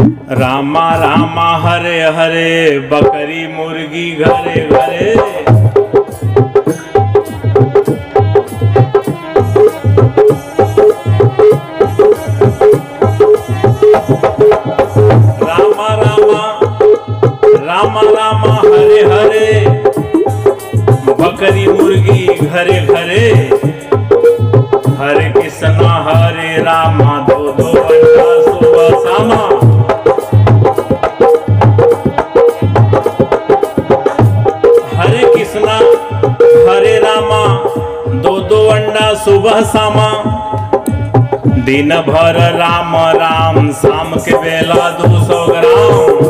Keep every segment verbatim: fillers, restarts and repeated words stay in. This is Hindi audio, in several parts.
रामा रामा हरे हरे, बकरी मुर्गी घरे घरे। रामा रामा रामा रामा हरे हरे, बकरी मुर्गी घरे घरे। हरे कृष्णा हरे रामा, दो दो अंडा सुबह शामा। हरे कृष्णा हरे रामा, दो दो अंडा सुबह शामा। दिन भर राम राम, शाम के बेला दो सौ ग्राम।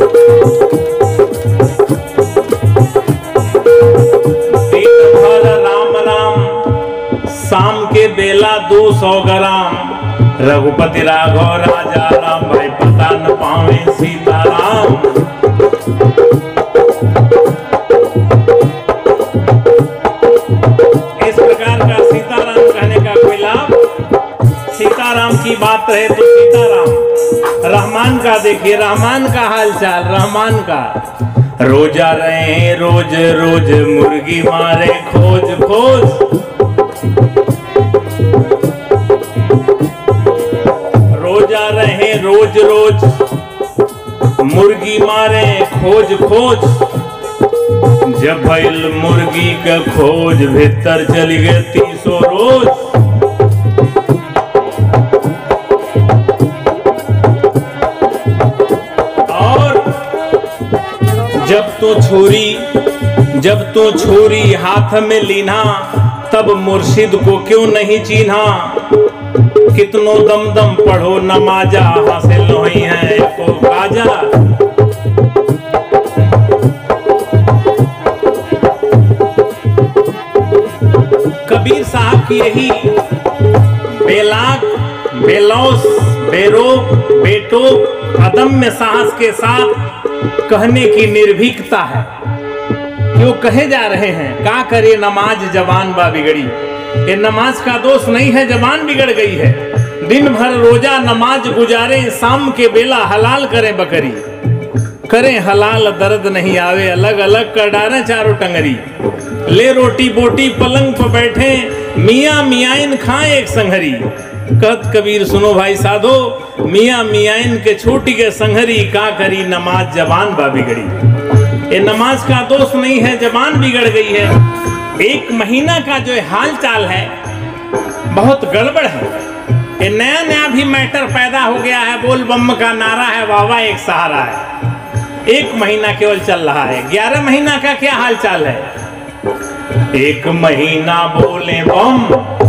दिन भर राम राम, शाम के बेला दो सौ ग्राम। रघुपति राघव राजा राम, भाई पता न पावे सीताराम। इस प्रकार का सीताराम कहने का कोई लाभ? सीताराम की बात है तो सीताराम। रहमान का देखिए, रहमान का हालचाल, रहमान का। रोजा रहे रोज रोज, मुर्गी मारे खोज खोज। रोजा रहे रोज रोज, मुर्गी मारे खोज खोज। जब भइल मुर्गी का खोज, भीतर चली गए तीसो रोज। और जब तो छुरी जब तो छुरी हाथ में लीना, तब मुर्शिद को क्यों नहीं चीन्हा। कितनो दम दम पढ़ो नमाजा, हासिल नहीं है को काजा। कबीर साहब की यही बेलाक, बेलौस, बेरोक, बेटोक, अदम्य साहस के साथ कहने की निर्भीकता है। क्यों कहे जा रहे हैं, का करे नमाज जवान बा बिगड़ी। ये नमाज का दोष नहीं है, जबान बिगड़ गई है। दिन भर रोजा नमाज गुजारे, शाम के बेला हलाल करें बकरी। करें हलाल दर्द नहीं आवे, अलग अलग कर डालें चारों टंगरी। ले रोटी बोटी पलंग पर बैठे, मियाँ मियाइन खाएं एक संघरी। कहत कबीर सुनो भाई साधो, मियाँ मियाइन के छोटी के संघरी। का करी नमाज जबान बा बिगड़ी। ये नमाज का दोष नहीं है, जबान बिगड़ गई है। एक महीना का जो हाल चाल है बहुत गड़बड़ है। ये नया नया भी मैटर पैदा हो गया है। बोल बम का नारा है, वावा एक सहारा है। एक महीना केवल चल रहा है, ग्यारह महीना का क्या हाल चाल है। एक महीना बोले बम,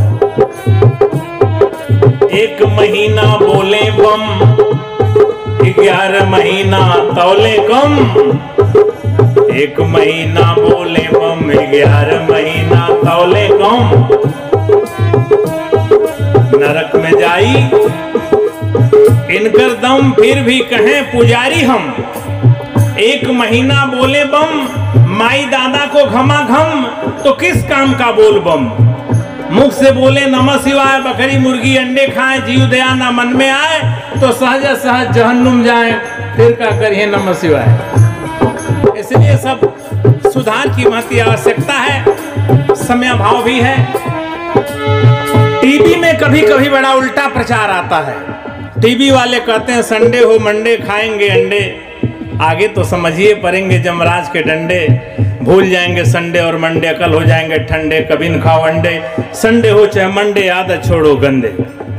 एक महीना बोले बम, ग्यारह महीना तौले कम। एक महीना बोले बम, ग्यारह महीना तौले कम। नरक में जाई इनकर दम, फिर भी कहें पुजारी हम। एक महीना बोले बम, माई दादा को घमा घम, तो किस काम का बोल बम। मुख से बोले नमः शिवाय, बकरी मुर्गी अंडे खाएं, जीव दया ना मन में आए, तो सहज सहज जहन्नुम जाए, फिर क्या करिए नमः शिवाय। इसलिए सब सुधार की महती आवश्यकता है, समय भाव भी है। टीवी में कभी कभी बड़ा उल्टा प्रचार आता है। टीवी वाले कहते हैं संडे हो मंडे खाएंगे अंडे। आगे तो समझिए पड़ेंगे जमराज के डंडे। भूल जाएंगे संडे और मंडे, अकल हो जाएंगे ठंडे। कभी न खाओ अंडे, संडे हो चाहे मंडे, आदत छोड़ो गंदे।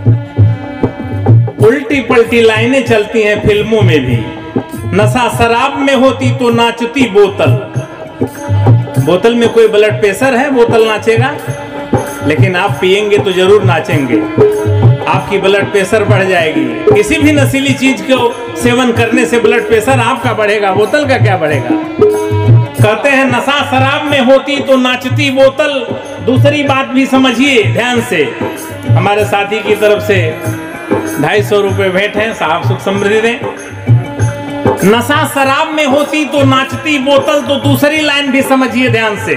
उल्टी पलटी लाइनें चलती हैं फिल्मों में भी। नशा शराब में होती तो नाचती बोतल। बोतल में कोई ब्लड प्रेशर है, बोतल नाचेगा? लेकिन आप पिएंगे तो जरूर नाचेंगे, आपकी ब्लड प्रेशर बढ़ जाएगी। किसी भी नशीली चीज को सेवन करने से ब्लड प्रेशर आपका बढ़ेगा, बोतल का क्या बढ़ेगा। कहते हैं नशा शराब में होती तो नाचती बोतल। दूसरी बात भी समझिए ध्यान से। हमारे साथी की तरफ से ढाई सौ रुपये भेंट है, साहब सुख समृद्धि दें। नशा शराब में होती तो नाचती बोतल, तो दूसरी लाइन भी समझिए ध्यान से।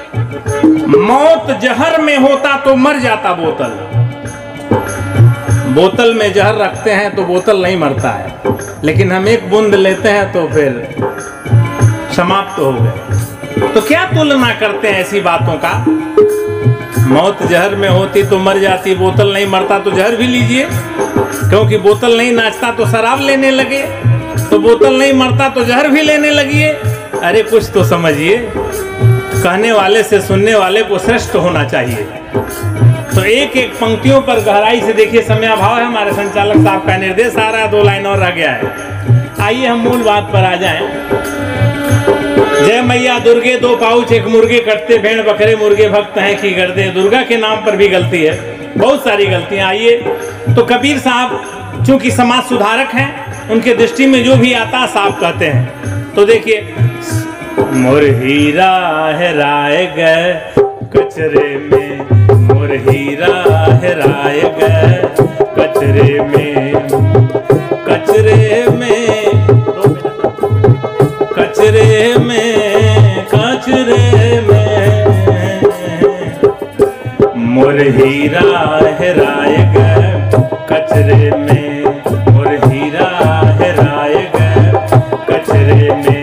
मौत जहर में होता तो मर जाता बोतल। बोतल में जहर रखते हैं तो बोतल नहीं मरता है, लेकिन हम एक बूंद लेते हैं तो फिर समाप्त हो गए। तो क्या तुलना करते हैं ऐसी बातों का? मौत जहर में होती तो मर जाती, बोतल नहीं मरता तो जहर भी लीजिए। क्योंकि बोतल नहीं नाचता तो शराब लेने लगे, तो बोतल नहीं मरता तो जहर भी लेने लगिए। अरे कुछ तो समझिए, कहने वाले से सुनने वाले को श्रेष्ठ होना चाहिए। तो एक एक पंक्तियों पर गहराई से देखिए, समय अभाव है, हमारे संचालक साहब का निर्देश आ रहा है, दो लाइन और रह गया है। आइए हम मूल बात पर आ जाएं। जय मैया दुर्गे दो पाउच एक मुर्गे कटते, भेड़ बकरे मुर्गे भक्त हैं की गर्दे। दुर्गा के नाम पर भी गलती है, बहुत सारी गलतियां। आइए, तो कबीर साहब चूंकि समाज सुधारक हैं, उनके दृष्टि में जो भी आता साफ कहते हैं। तो देखिए, मोर हीरा हेराए गए कचरे में, मोर हीरा हेराए गए कचरे में, कचरे में, कचरे में, कचरे में, मोर हीरा हेराए गए कचरे में, मोर हीरा हेराए गए कचरे में।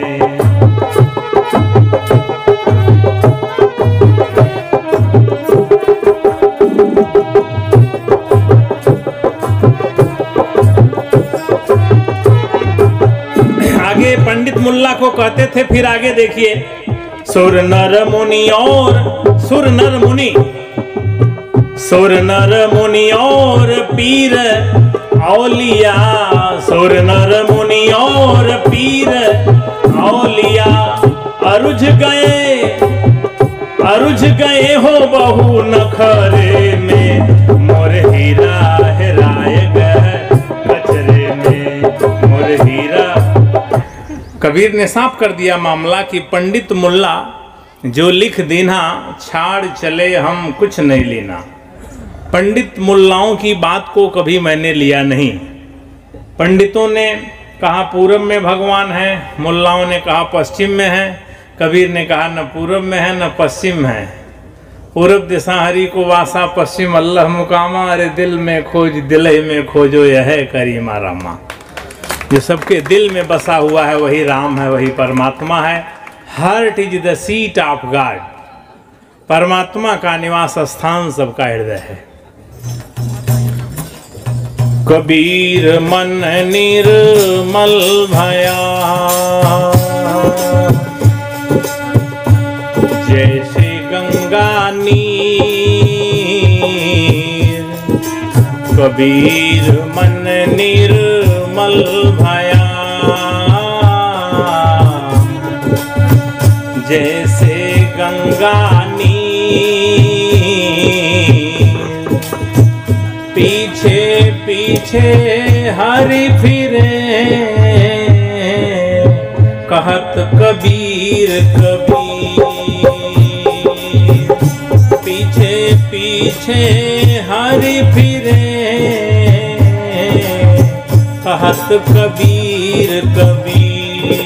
आगे पंडित मुल्ला को कहते थे, फिर आगे देखिए, सुर नर मुनि और सुर नर मुनि, सुर नर मुनि और पीर औलिया, सुर नर मुनि और पीर औलिया, अरुझ गए अरुझ गए हो बहु नखरे में, मोर हीरा हेराए गए कचरे में, मोर हीरा। कबीर ने साफ कर दिया मामला कि पंडित मुल्ला जो लिख देना, छाड़ चले हम कुछ नहीं लेना। पंडित मुल्लाओं की बात को कभी मैंने लिया नहीं। पंडितों ने कहा पूरब में भगवान है, मुल्लाओं ने कहा पश्चिम में है। कबीर ने कहा न पूरब में है न पश्चिम है, पूरब दिशा हरि को वासा, पश्चिम अल्लाह मुकामा, अरे दिल में खोज दिल में खोजो यह करीमा रामा। जो सबके दिल में बसा हुआ है वही राम है, वही परमात्मा है। Heart is the seat of God, परमात्मा का निवास स्थान सबका हृदय है। कबीर मन निर्मल भया, जैसे गंगा नीर, कबीर मन निर्मल भया, जैसे गंगा नीर, पीछे पीछे हरि फिरे, कहत कबीर कबीर, पीछे पीछे हरि फिरे, कहत कबीर कबीर।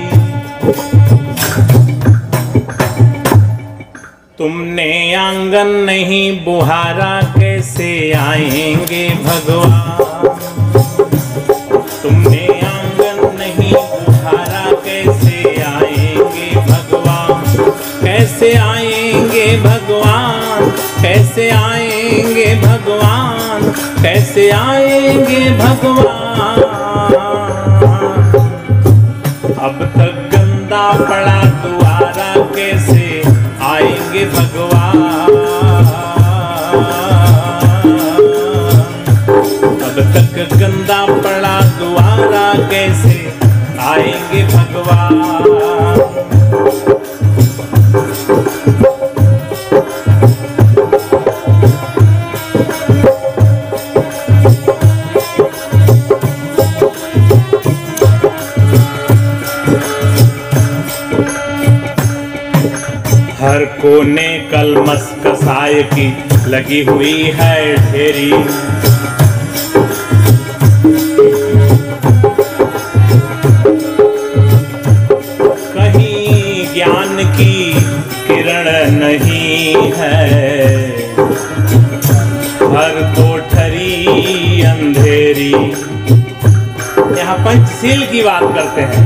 तुमने आंगन नहीं बुहारा, कैसे आएंगे भगवान। तुमने आंगन नहीं बुहारा, कैसे आएंगे भगवान। कैसे आएंगे भगवान, कैसे आएंगे भगवान, कैसे आएंगे भगवान। अब तक गंदा पड़ा द्वारा, कैसे आएंगे भगवान। अब तक गंदा पड़ा द्वारा, कैसे आएंगे भगवान। हर कोने कलमस कसाय की लगी हुई है ढेरी, कहीं ज्ञान की किरण नहीं है। हर कोठरी पंचशील की बात करते हैं।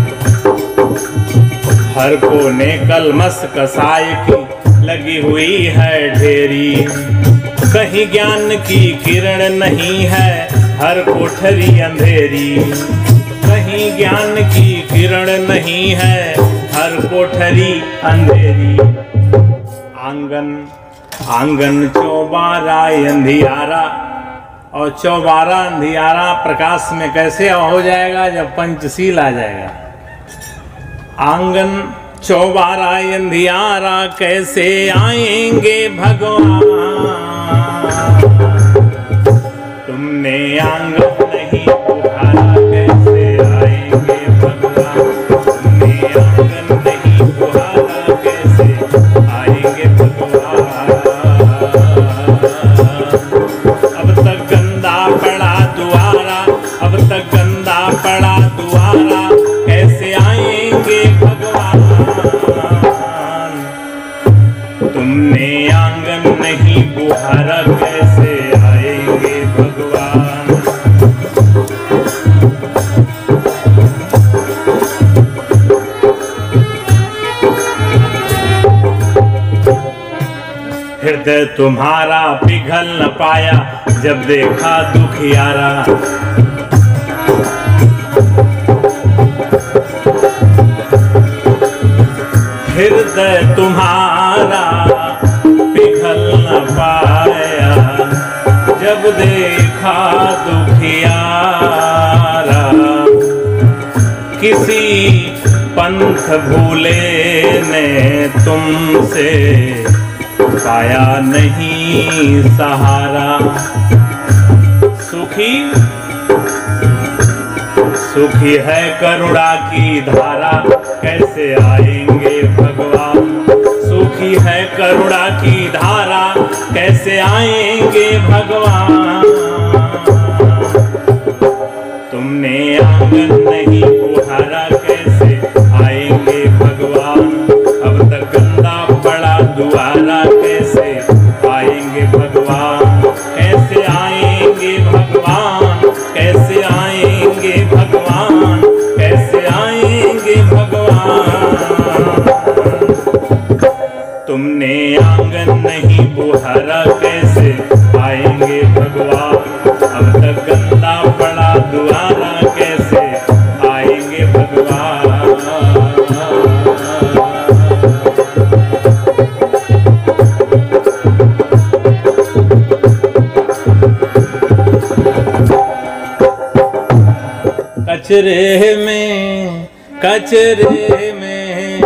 हर कोने कलमस कसाय की लगी हुई है ढेरी, कहीं ज्ञान की किरण नहीं है हर कोठरी अंधेरी, कहीं ज्ञान की किरण नहीं है हर कोठरी अंधेरी। आंगन आंगन चौबारा अंधियारा, और चौबारा अंधियारा प्रकाश में कैसे हो जाएगा? जब पंचशील आ जाएगा। आंगन चौबारा अंधियारा कैसे आएंगे भगवान, तुमने आंगन नहीं बुहारा कैसे आएंगे भगवान, तुमने आंगन नहीं बुहारा कैसे आएंगे भगवान। अब तक गंदा पड़ा दुआरा, अब तक गंदा पड़ा दुआरा कैसे आएंगे भगवान, तुमने आंगन नहीं बुहारा कैसे आएंगे भगवान। हृदय तुम्हारा पिघल न पाया जब देखा दुखियारा, हृदय तुम्हारा पिघल न पाया जब देखा दुखियारा, किसी पंथ भूले ने तुमसे पाया नहीं सहारा। सुखी सुखी है करुणा की धारा कैसे आएंगे भगवान, सुखी है करुणा की धारा कैसे आएंगे भगवान, तुमने आंगन नहीं बुहारा कैसे आएंगे भगवान। अब तक गंदा पड़ा दुआरा कैसे आएंगे भगवान, कैसे आएंगे भगवान, कैसे आएंगे भगवान, कैसे आएंगे भगवान, तुमने आंगन नहीं बुहारा कैसे आएंगे भगवान। अब तक गंदा पड़ा दुआरा कैसे आएंगे भगवान। कचरे में कचरे में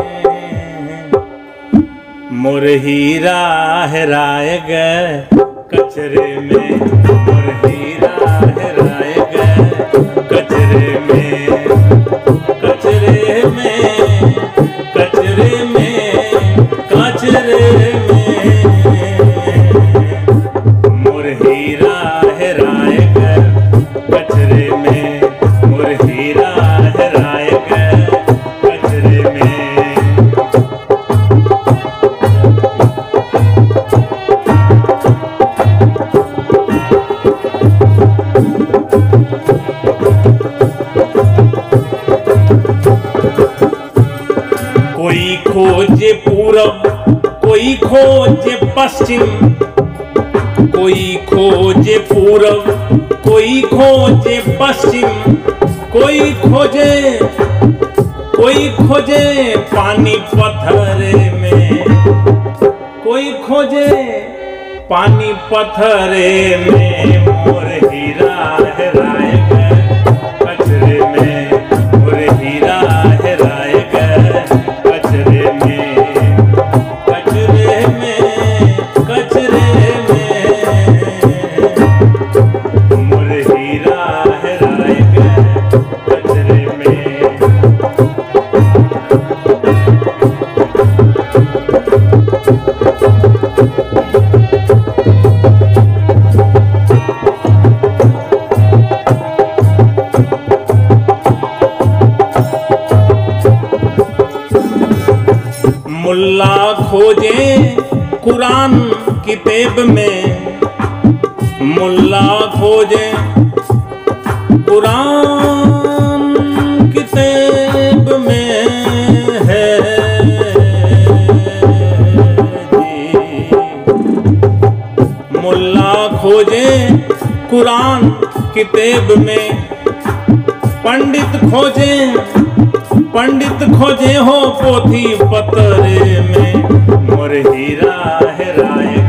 मोर हीरा हेराए गए, कचरे में मोर हीरा हेराए गए, कचरे में कचरे में कचरे में कचरे में मोर हीरा हेराए गए, कचरे में मोर हीरा हेराए गए, कचरे में। कोई खोजे पूरब कोई खोजे पश्चिम, कोई खोजे पूरब कोई खोजे पश्चिम, कोई खोजे कोई खोजे पानी पत्थरे में, कोई खोजे पानी पत्थरे में मोर हीरा हेराए गए, कचरे में मोर हीरा हेराए गए, कचरे में कचरे में कचरे में मोर हीरा हेराए गए, कचरे में। मुल्ला खोजे कुरान किताब में, मुल्ला खोजे कुरान मुल्ला खोजे कुरान किताब में, पंडित खोजे पंडित खोजे हो पोथी पतरे में, मोर हीरा हेराए